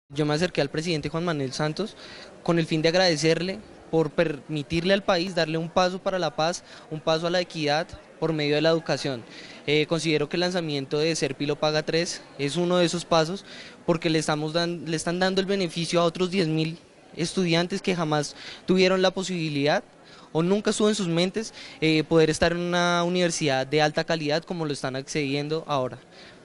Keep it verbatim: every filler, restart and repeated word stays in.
Yo me acerqué al presidente Juan Manuel Santos con el fin de agradecerle por permitirle al país darle un paso para la paz, un paso a la equidad por medio de la educación. Eh, considero que el lanzamiento de Serpilo Paga tres es uno de esos pasos porque le, estamos dan- le están dando el beneficio a otros diez mil estudiantes que jamás tuvieron la posibilidad o nunca estuvo en sus mentes eh, poder estar en una universidad de alta calidad como lo están accediendo ahora.